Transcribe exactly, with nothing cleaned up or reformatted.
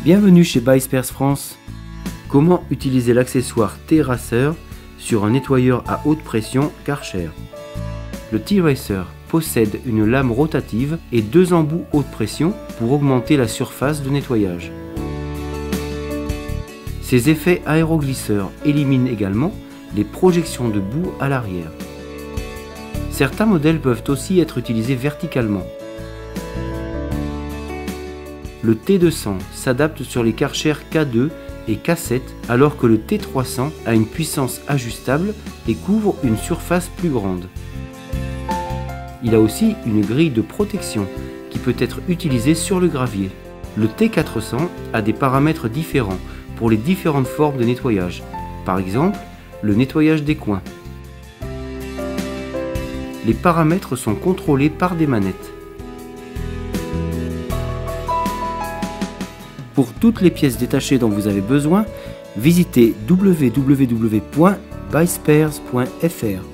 Bienvenue chez Byspares France. Comment utiliser l'accessoire T-Racer sur un nettoyeur à haute pression Karcher? Le T-Racer possède une lame rotative et deux embouts haute pression pour augmenter la surface de nettoyage. Ces effets aéroglisseurs éliminent également les projections de boue à l'arrière. Certains modèles peuvent aussi être utilisés verticalement. Le T deux cents s'adapte sur les Karcher K deux et K sept alors que le T trois cents a une puissance ajustable et couvre une surface plus grande. Il a aussi une grille de protection qui peut être utilisée sur le gravier. Le T quatre cents a des paramètres différents pour les différentes formes de nettoyage, par exemple le nettoyage des coins. Les paramètres sont contrôlés par des manettes. Pour toutes les pièces détachées dont vous avez besoin, visitez w w w point byspares point f r.